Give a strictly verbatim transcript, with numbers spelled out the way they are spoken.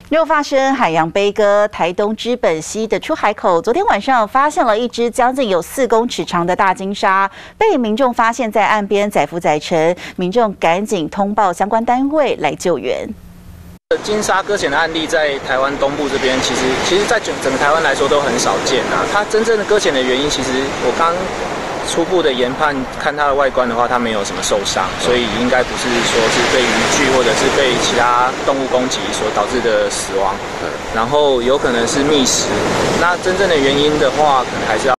又发生海洋悲歌，台东知本溪的出海口，昨天晚上发现了一只将近有四公尺长的大金鲨，被民众发现在岸边载浮载沉，民众赶紧通报相关单位来救援。 金鲨搁浅的案例在台湾东部这边，其实其实在整整个台湾来说都很少见啊。它真正的搁浅的原因，其实我刚初步的研判，看它的外观的话，它没有什么受伤，所以应该不是说是被渔具或者是被其他动物攻击所导致的死亡。然后有可能是觅食。那真正的原因的话，可能还是要